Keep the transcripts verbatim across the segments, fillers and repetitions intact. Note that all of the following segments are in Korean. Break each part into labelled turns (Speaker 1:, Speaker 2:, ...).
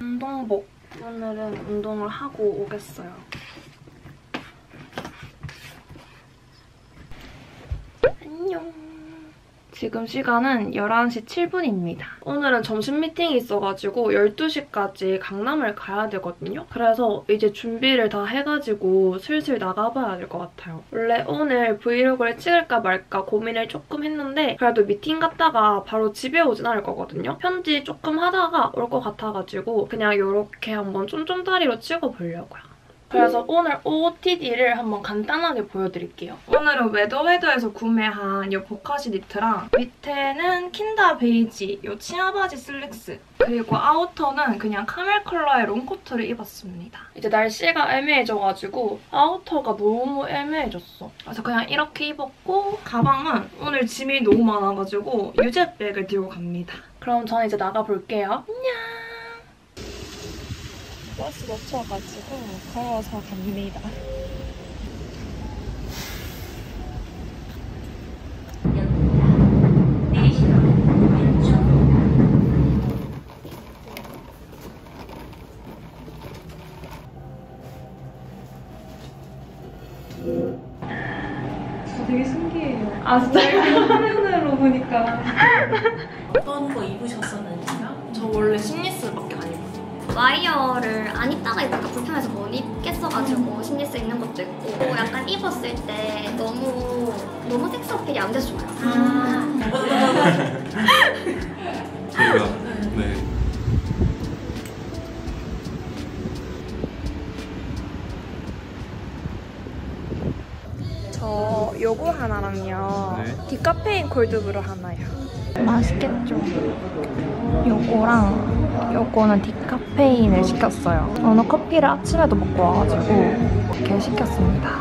Speaker 1: 운동복. 오늘은 운동을 하고 오겠어요. 안녕. 지금 시간은 열한 시 칠 분입니다. 오늘은 점심 미팅이 있어가지고 열두 시까지 강남을 가야 되거든요. 그래서 이제 준비를 다 해가지고 슬슬 나가봐야 될 것 같아요. 원래 오늘 브이로그를 찍을까 말까 고민을 조금 했는데 그래도 미팅 갔다가 바로 집에 오진 않을 거거든요. 편지 조금 하다가 올 것 같아가지고 그냥 이렇게 한번 쫌쫌다리로 찍어보려고요. 그래서 오늘 오오티디를 한번 간단하게 보여드릴게요. 오늘은 웨더웨더에서 구매한 이 보카시 니트랑 밑에는 킨다 베이지 이 치마바지 슬랙스 그리고 아우터는 그냥 카멜 컬러의 롱코트를 입었습니다. 이제 날씨가 애매해져가지고 아우터가 너무 애매해졌어. 그래서 그냥 이렇게 입었고 가방은 오늘 짐이 너무 많아가지고 유제백을 들고 갑니다. 그럼 저는 이제 나가볼게요. 안녕! 버스 놓쳐가지고 걸어서 갑니다.
Speaker 2: 저 되게 신기해요.
Speaker 1: 아 진짜요?
Speaker 2: 화면으로 보니까.
Speaker 3: 어떤 거 입으셨었는지요?
Speaker 1: 저 원래 심리스밖에 안 입어요.
Speaker 4: 와이어를 안 입다가 입으니까 불편해서 못 입겠어가지고 심리스 입는 것도 있고 또 약간 입었을 때 너무 너무 섹스 어필이 안 돼서 좋아요. 아.
Speaker 5: 저희가 네.
Speaker 1: 저 요거 하나랑요.
Speaker 5: 네.
Speaker 1: 디카페인 콜드브루 하나요.
Speaker 4: 맛있겠죠? 요거랑 요거는 디카페인을 시켰어요. 오늘 커피를 아침에도 먹고 와가지고 이렇게 시켰습니다.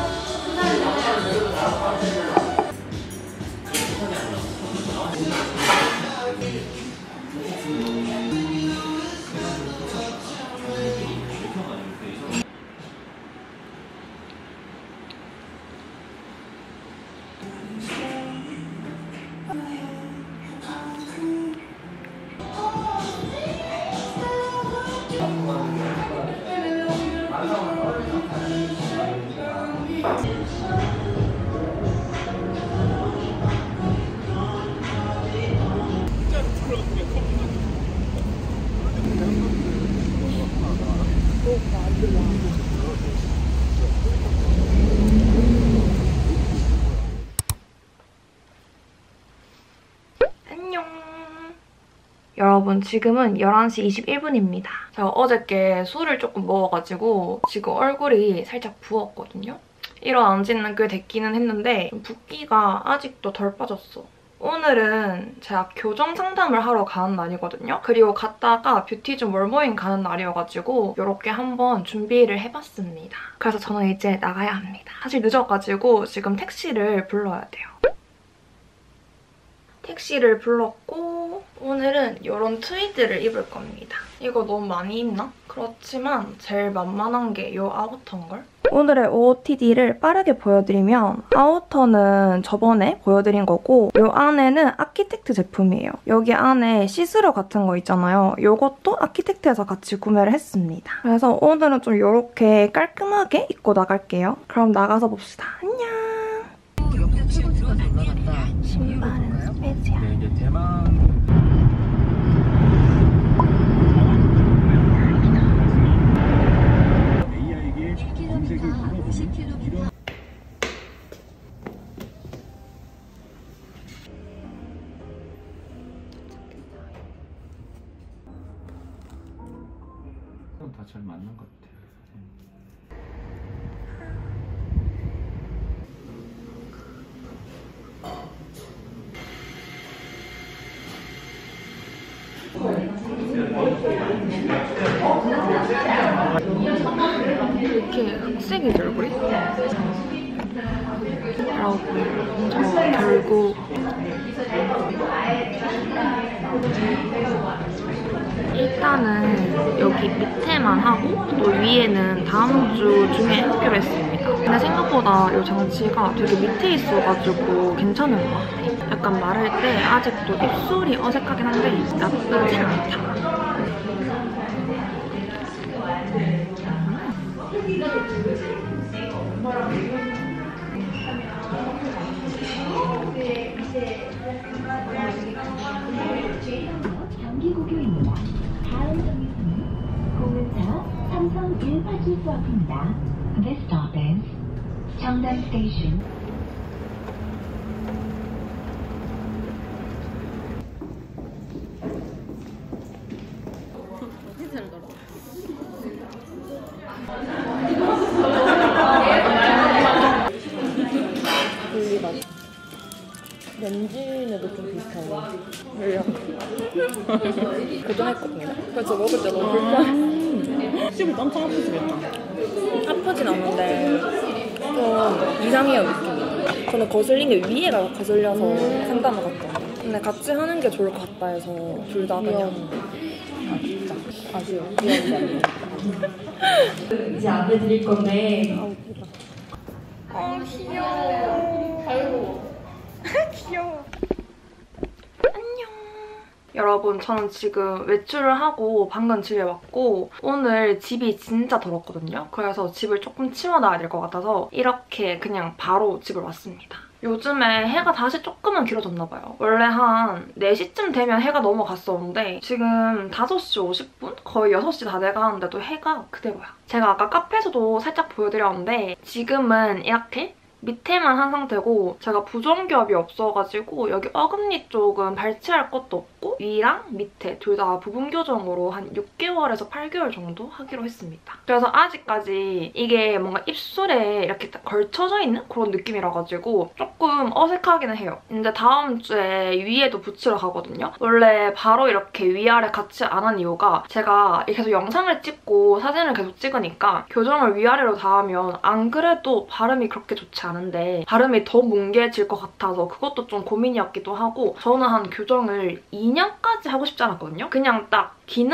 Speaker 1: 안녕. 여러분 지금은 열한 시 이십일 분입니다. 제가 어저께 술을 조금 먹어가지고 지금 얼굴이 살짝 부었거든요. 일어난 지는 꽤 됐기는 했는데 붓기가 아직도 덜 빠졌어. 오늘은 제가 교정 상담을 하러 가는 날이거든요. 그리고 갔다가 뷰티즘 월모임 가는 날이어가지고 이렇게 한번 준비를 해봤습니다. 그래서 저는 이제 나가야 합니다. 사실 늦어가지고 지금 택시를 불러야 돼요. 택시를 불렀고 오늘은 이런 트위드를 입을 겁니다. 이거 너무 많이 입나? 그렇지만 제일 만만한 게 이 아우터인걸? 오늘의 오오티디를 빠르게 보여드리면 아우터는 저번에 보여드린 거고 이 안에는 아키텍트 제품이에요. 여기 안에 시스루 같은 거 있잖아요. 이것도 아키텍트에서 같이 구매를 했습니다. 그래서 오늘은 좀 이렇게 깔끔하게 입고 나갈게요. 그럼 나가서 봅시다. 안녕! 신발은 스페지야.
Speaker 5: 네, 이제 대만 에이아이에게 검색을 물어보면 이런 다 잘 맞는 것 같아요.
Speaker 1: 이렇게 흑색이지 얼굴이? 라고 저 결국 일단은 여기 밑에만 하고 또 위에는 다음 주 중에 하기로 했습니다. 근데 생각보다 이 장치가 되게 밑에 있어가지고 괜찮은 것 같아. 약간 말할 때 아직도 입술이 어색하긴 한데 나쁘지 않다.
Speaker 6: 경기고교입니다. 다음 정류소는 공은사 삼성 일파출소 앞입니다. This stop is 청담 스테이션.
Speaker 1: 렌진에도 좀 비슷하네. 왜요? 고정했거든요. 그래서 먹을 때 너무 불편해.
Speaker 2: 씹을 엄청 아프시겠다.
Speaker 1: 아프진 않은데 좀 이상해요, 느낌이. 저는 거슬린 게 위에가 거슬려서 상담을 갔거든요. 근데 같이 하는 게 좋을 것 같다 해서 둘 다 그냥. 아, 진짜. 아쉬워. 미안해.
Speaker 2: 이제 안 해드릴 건데.
Speaker 1: 아, 웃기다. 아, 귀여워. 아이고. 귀여워. 안녕. 여러분, 저는 지금 외출을 하고 방금 집에 왔고 오늘 집이 진짜 더럽거든요. 그래서 집을 조금 치워놔야 될 것 같아서 이렇게 그냥 바로 집을 왔습니다. 요즘에 해가 다시 조금은 길어졌나 봐요. 원래 한 네 시쯤 되면 해가 넘어갔었는데 지금 다섯 시 오십 분? 거의 여섯 시 다 돼가는데도 해가 그대로야. 제가 아까 카페에서도 살짝 보여드렸는데 지금은 이렇게 밑에만 한 상태고 제가 부종겹이 없어가지고 여기 어금니 쪽은 발치할 것도 없고 위랑 밑에 둘 다 부분 교정으로 한 육 개월에서 팔 개월 정도 하기로 했습니다. 그래서 아직까지 이게 뭔가 입술에 이렇게 걸쳐져 있는 그런 느낌이라가지고 조금 어색하기는 해요. 이제 다음 주에 위에도 붙이러 가거든요. 원래 바로 이렇게 위아래 같이 안 한 이유가 제가 계속 영상을 찍고 사진을 계속 찍으니까 교정을 위아래로 다 하면 안 그래도 발음이 그렇게 좋지 않은데 발음이 더 뭉개질 것 같아서 그것도 좀 고민이었기도 하고 저는 한 교정을 이 년까지 하고 싶지 않았거든요. 그냥 딱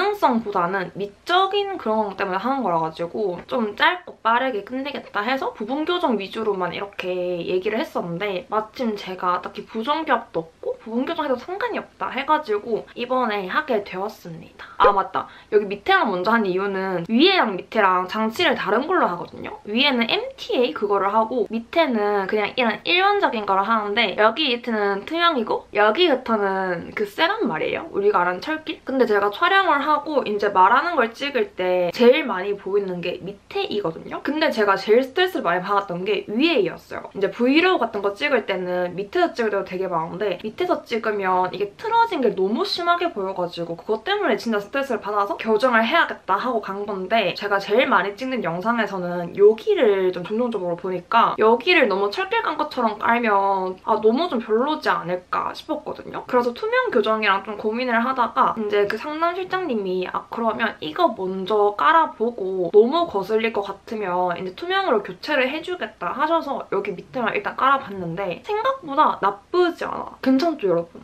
Speaker 1: 기능성보다는 미적인 그런 것 때문에 하는 거라 가지고 좀 짧고 빠르게 끝내겠다 해서 부분 교정 위주로만 이렇게 얘기를 했었는데 마침 제가 딱히 부종겹도 없고 부분 교정해도 상관이 없다 해가지고 이번에 하게 되었습니다. 아 맞다. 여기 밑에랑 먼저 한 이유는 위에랑 밑에랑 장치를 다른 걸로 하거든요. 위에는 엠티에이 그거를 하고 밑에는 그냥 이런 일반적인 거를 하는데 여기 밑에는 투명이고 여기부터는 그 세럼 말이에요. 우리가 아는 철길? 근데 제가 촬영을 하고 이제 말하는 걸 찍을 때 제일 많이 보이는 게 밑에이거든요. 근데 제가 제일 스트레스를 많이 받았던 게 위에이였어요. 이제 브이로그 같은 거 찍을 때는 밑에서 찍을 때도 되게 많은데 밑에서 찍으면 이게 틀어진 게 너무 심하게 보여가지고 그것 때문에 진짜 스트레스를 받아서 교정을 해야겠다 하고 간 건데 제가 제일 많이 찍는 영상에서는 여기를 좀 점점적으로 보니까 여기를 너무 철길 깐 것처럼 깔면 아 너무 좀 별로지 않을까 싶었거든요. 그래서 투명 교정이랑 좀 고민을 하다가 이제 그 상담 실장님이 아 그러면 이거 먼저 깔아보고 너무 거슬릴 것 같으면 이제 투명으로 교체를 해주겠다 하셔서 여기 밑에만 일단 깔아봤는데 생각보다 나쁘지 않아. 괜찮죠 여러분?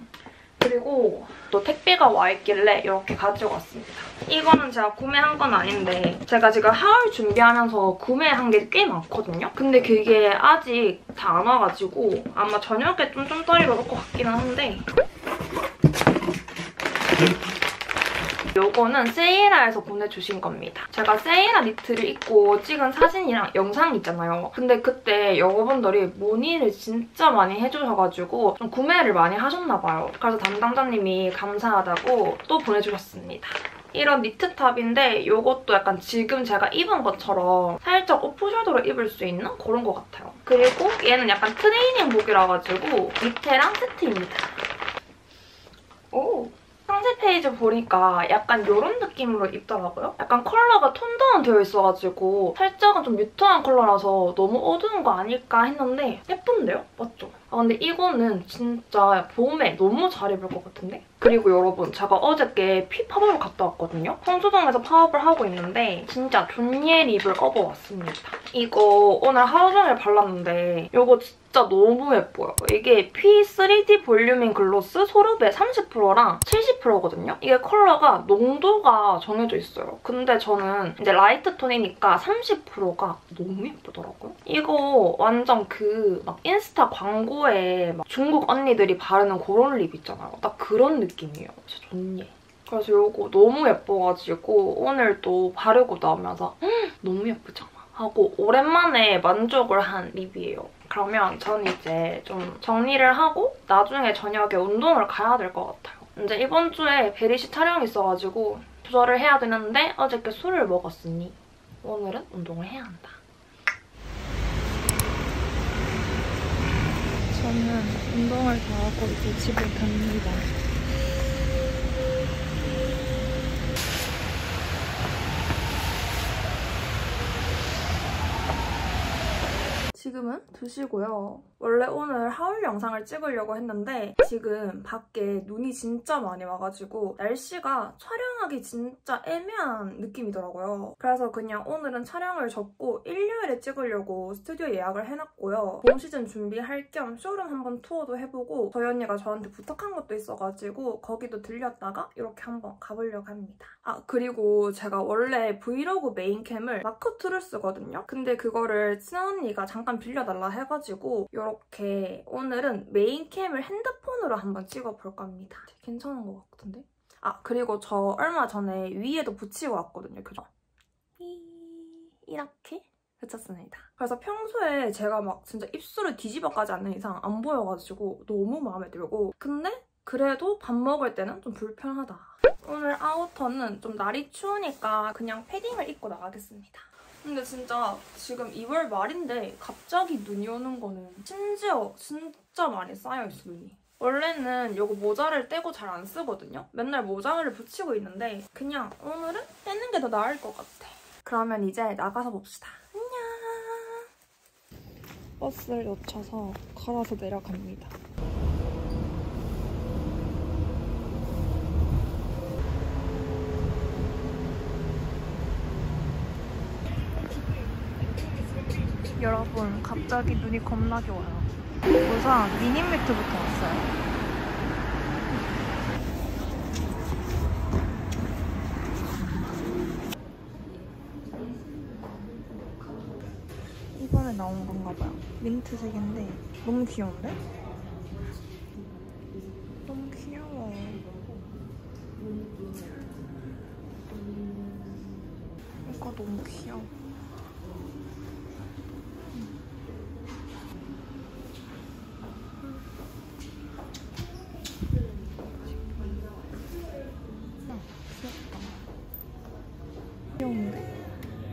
Speaker 1: 그리고 또 택배가 와 있길래 이렇게 가지고 왔습니다. 이거는 제가 구매한 건 아닌데 제가 지금 하울 준비하면서 구매한 게 꽤 많거든요. 근데 그게 아직 다 안 와가지고 아마 저녁에 좀 쫌더리로 넣을 것 같기는 한데 요거는 세이라에서 보내주신 겁니다. 제가 세이라 니트를 입고 찍은 사진이랑 영상이 있잖아요. 근데 그때 여러분들이 문의를 진짜 많이 해주셔가지고 좀 구매를 많이 하셨나 봐요. 그래서 담당자님이 감사하다고 또 보내주셨습니다. 이런 니트탑인데 이것도 약간 지금 제가 입은 것처럼 살짝 오프숄더로 입을 수 있는 그런 것 같아요. 그리고 얘는 약간 트레이닝복이라 가지고 밑에랑 세트입니다. 오! 상세 페이지 보니까 약간 이런 느낌으로 입더라고요. 약간 컬러가 톤다운 되어 있어가지고 살짝은 좀 뮤트한 컬러라서 너무 어두운 거 아닐까 했는데 예쁜데요? 맞죠? 아 근데 이거는 진짜 봄에 너무 잘 입을 것 같은데? 그리고 여러분 제가 어저께 피 팝업을 갔다 왔거든요? 성수동에서 팝업을 하고 있는데 진짜 존예 립을 업어왔습니다. 이거 오늘 하루 종일 발랐는데 이거 진짜 너무 예뻐요. 이게 피 쓰리디 볼륨인 글로스 소르베 삼십 퍼센트랑 칠십 퍼센트거든요? 이게 컬러가 농도가 정해져 있어요. 근데 저는 이제 라이트 톤이니까 삼십 퍼센트가 너무 예쁘더라고요. 이거 완전 그 막 인스타 광고에 막 중국 언니들이 바르는 그런 립 있잖아요. 딱 그런 느낌이에요. 진짜 좋네. 그래서 이거 너무 예뻐가지고 오늘 또 바르고 나오면서 너무 예쁘잖아 하고 오랜만에 만족을 한 립이에요. 그러면 전 이제 좀 정리를 하고 나중에 저녁에 운동을 가야 될 것 같아요. 이제 이번 주에 베리시 촬영이 있어가지고 조절을 해야 되는데 어저께 술을 먹었으니 오늘은 운동을 해야 한다. 저는 운동을 다 하고 이제 집에 갑니다. 지금은 두 시고요. 원래 오늘 하울 영상을 찍으려고 했는데 지금 밖에 눈이 진짜 많이 와가지고 날씨가 촬영하기 진짜 애매한 느낌이더라고요. 그래서 그냥 오늘은 촬영을 접고 일요일에 찍으려고 스튜디오 예약을 해놨고요. 봄 시즌 준비할 겸 쇼룸 한번 투어도 해보고 저희 언니가 저한테 부탁한 것도 있어가지고 거기도 들렸다가 이렇게 한번 가보려고 합니다. 아 그리고 제가 원래 브이로그 메인캠을 마크2를 쓰거든요. 근데 그거를 친한 언니가 잠깐 빌려달라 해가지고 이렇게 오늘은 메인캠을 핸드폰으로 한번 찍어볼까 합니다. 괜찮은 것 같은데? 아 그리고 저 얼마 전에 위에도 붙이고 왔거든요. 그죠? 이렇게 붙였습니다. 그래서 평소에 제가 막 진짜 입술을 뒤집어까지 않는 이상 안 보여가지고 너무 마음에 들고 근데 그래도 밥 먹을 때는 좀 불편하다. 오늘 아우터는 좀 날이 추우니까 그냥 패딩을 입고 나가겠습니다. 근데 진짜 지금 이월 말인데 갑자기 눈이 오는 거는 심지어 진짜 많이 쌓여있어, 눈이. 원래는 이거 모자를 떼고 잘 안 쓰거든요? 맨날 모자를 붙이고 있는데 그냥 오늘은 떼는 게 더 나을 것 같아. 그러면 이제 나가서 봅시다. 안녕! 버스를 놓쳐서 걸어서 내려갑니다. 여러분, 갑자기 눈이 겁나게 와요. 우선 미니미트부터 왔어요. 이번에 나온 건가 봐요. 민트색인데 너무 귀여운데? 너무 귀여워. 이거 너무 귀여워. 귀여운데?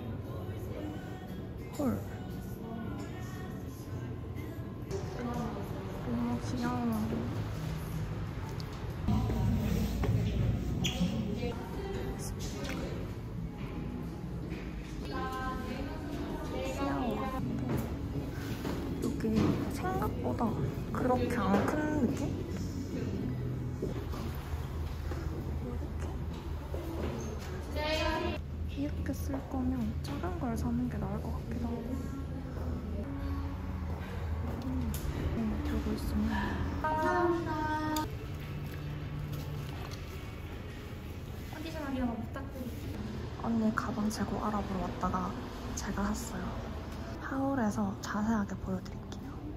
Speaker 1: 헐. 너무 귀여워. 귀여워. 이게 생각보다 그렇게 안 큰 느낌? 이렇게 쓸 거면 작은 걸 사는 게 나을 것 같기도 하고. 음, 음, 들고 있으면.
Speaker 4: 감사합니다. 컨디션 한 번만 부탁드릴게요.
Speaker 1: 언니 가방 재고 알아보러 왔다가 제가 샀어요. 하울에서 자세하게 보여드릴게요.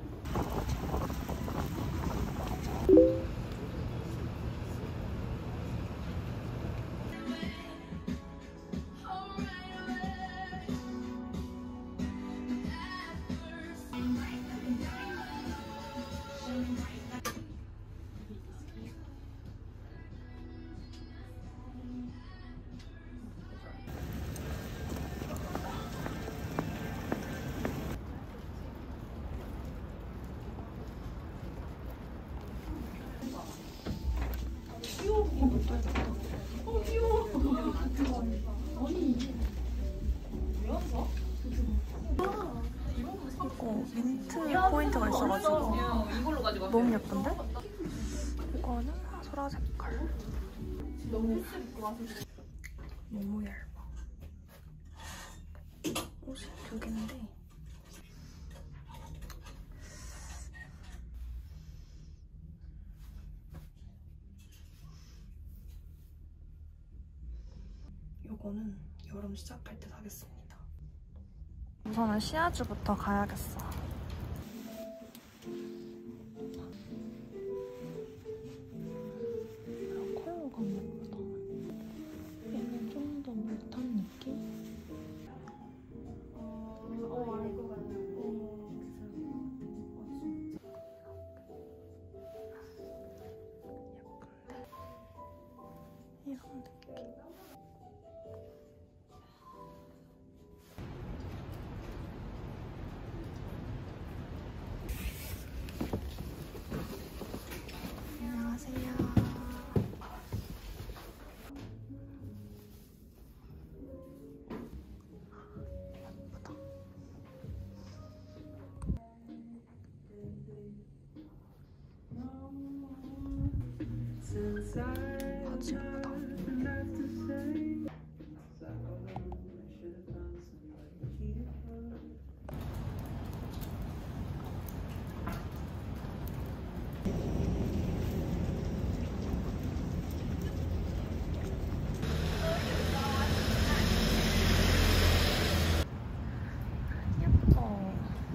Speaker 1: 이거 민트 포인트가 있어가지고 너무 예쁜데? 이거는 소라 색깔. 너무 너무 얇아. 옷이 두 개인데 이거는 여름 시작할 때 사겠습니다. 우선은 시아즈부터 가야겠어. 컬러가 예쁘다. 얘는 좀 더 물탄 느낌? 어, 어, 알고 가요. 이런 느낌. 안녕하세요. 바지 예쁘다. 예뻐.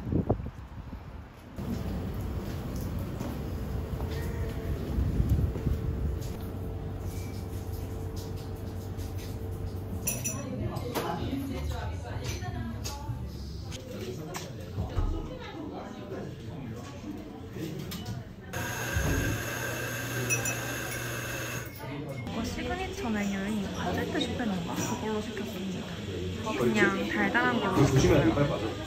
Speaker 1: 이거 시그니처 메뉴인 파제트 슈페인가? 그걸로 시켰습니다. 그냥 달달한 걸로 시켰어요.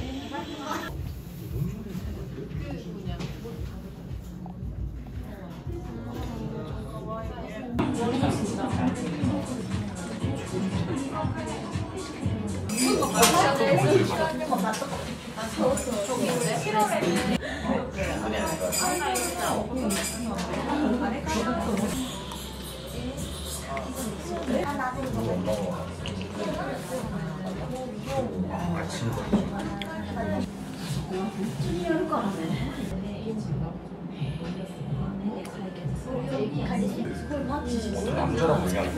Speaker 5: 남자랑 얘기하는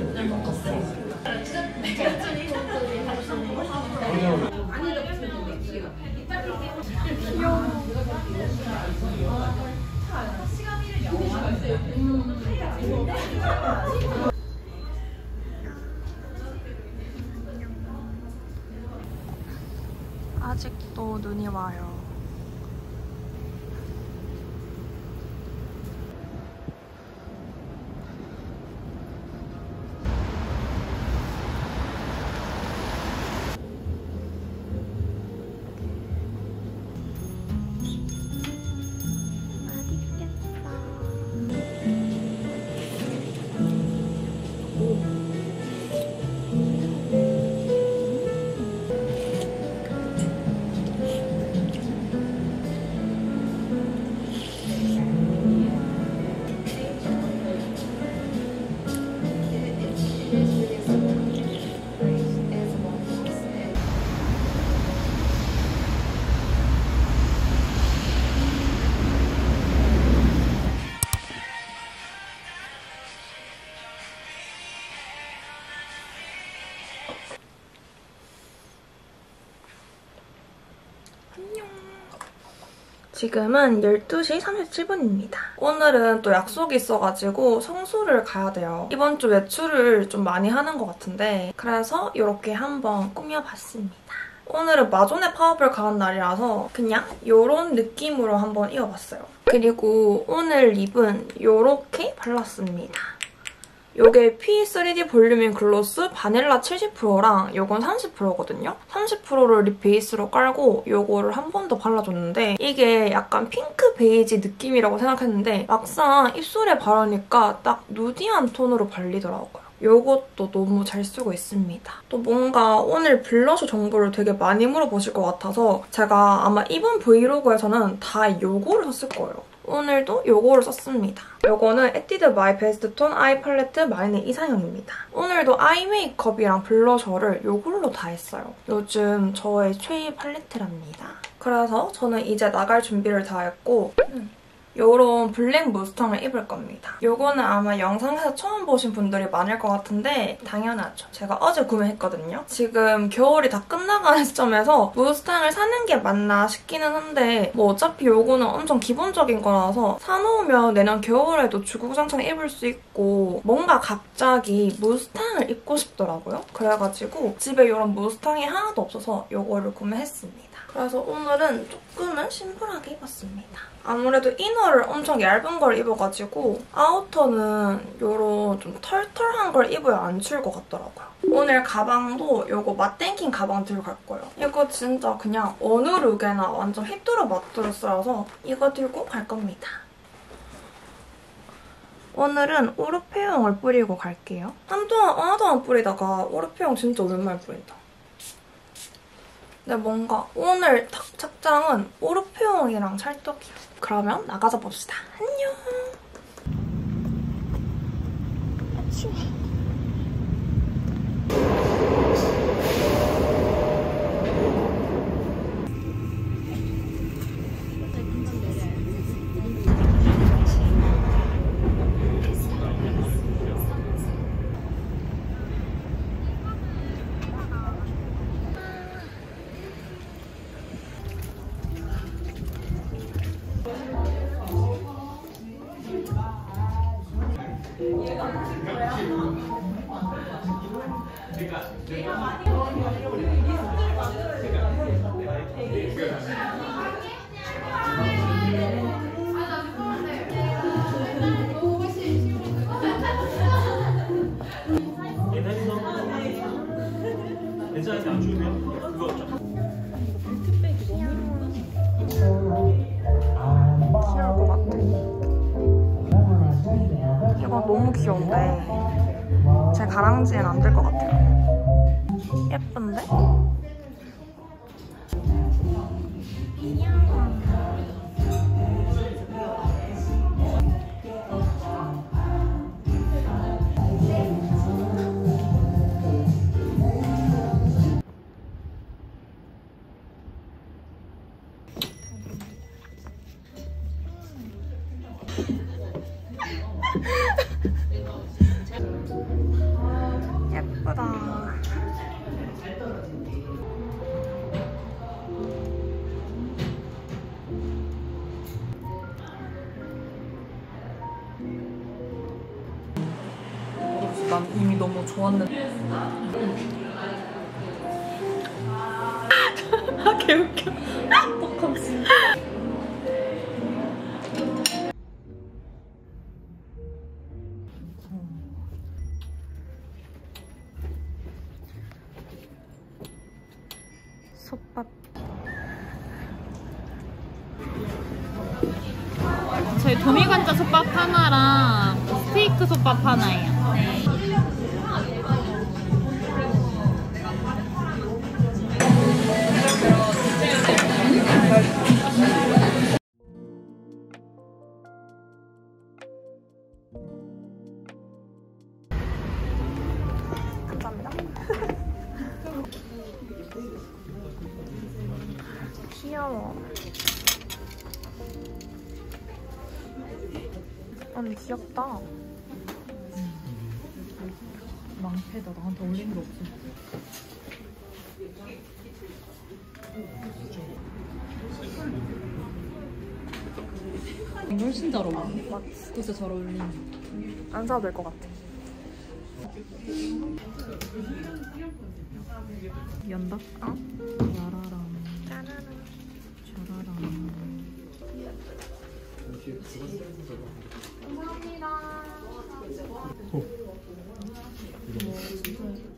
Speaker 1: 아직도 눈이 와요. 지금은 열두 시 삼십칠 분입니다. 오늘은 또 약속이 있어가지고 성수를 가야 돼요. 이번 주 외출을 좀 많이 하는 것 같은데 그래서 이렇게 한번 꾸며봤습니다. 오늘은 마존의 파업을 가는 날이라서 그냥 이런 느낌으로 한번 입어봤어요. 그리고 오늘 립은 이렇게 발랐습니다. 요게 피 쓰리디 볼륨인 글로스 바닐라 칠십 퍼센트랑 요건 삼십 퍼센트거든요. 삼십 퍼센트를 립 베이스로 깔고 요거를 한 번 더 발라줬는데 이게 약간 핑크 베이지 느낌이라고 생각했는데 막상 입술에 바르니까 딱 누디한 톤으로 발리더라고요. 요것도 너무 잘 쓰고 있습니다. 또 뭔가 오늘 블러셔 정보를 되게 많이 물어보실 것 같아서 제가 아마 이번 브이로그에서는 다 요거를 썼을 거예요. 오늘도 요거를 썼습니다. 요거는 에뛰드 마이 베스트 톤 아이 팔레트 마이네 이상형입니다. 오늘도 아이 메이크업이랑 블러셔를 요걸로 다 했어요. 요즘 저의 최애 팔레트랍니다. 그래서 저는 이제 나갈 준비를 다 했고 음. 요런 블랙 무스탕을 입을 겁니다. 요거는 아마 영상에서 처음 보신 분들이 많을 것 같은데 당연하죠. 제가 어제 구매했거든요. 지금 겨울이 다 끝나가는 시점에서 무스탕을 사는 게 맞나 싶기는 한데 뭐 어차피 요거는 엄청 기본적인 거라서 사놓으면 내년 겨울에도 주구장창 입을 수 있고 뭔가 갑자기 무스탕을 입고 싶더라고요. 그래가지고 집에 요런 무스탕이 하나도 없어서 요거를 구매했습니다. 그래서 오늘은 조금은 심플하게 입었습니다. 아무래도 이너를 엄청 얇은 걸 입어가지고 아우터는 이런 좀 털털한 걸 입어야 안 추울 것 같더라고요. 오늘 가방도 이거 맛땡킹 가방 들고 갈 거예요. 이거 진짜 그냥 어느 룩에나 완전 휘뚜루 마뚜루 쓰라서 이거 들고 갈 겁니다. 오늘은 오르페용을 뿌리고 갈게요. 한동안 하나도 안 뿌리다가 오르페용 진짜 오랜만에 뿌린다. 근데 뭔가 오늘 탁 착장은 오르페용이랑 찰떡이야. 그러면 나가서 봅시다. 안녕!
Speaker 7: 괜찮은데 안 추우면 그거
Speaker 1: 귀여울 것 같아. 이건 너무 귀여운데 제 가랑지엔 안 될 것 같아요. 예쁜데? 예쁘다. 난 이미 너무 좋았는데. 아, 개웃겨. 떡함씨. 솥밥.
Speaker 3: 저희 도미관자 솥밥 하나랑 스테이크 솥밥 하나예요.
Speaker 1: 감사합니다. 귀여워. 언니 귀엽다.
Speaker 3: 망패다. 나한테 어울리는 게 없어. 이거 훨씬 잘 어울려.
Speaker 1: 맞지?
Speaker 3: 진짜 잘 어울리네.
Speaker 1: 안 사도 될 것 같아.
Speaker 3: 연다?
Speaker 1: 어?
Speaker 3: 라라랑.
Speaker 1: 짜라란.
Speaker 3: 자라랑.
Speaker 1: 감사합니다.
Speaker 5: 어.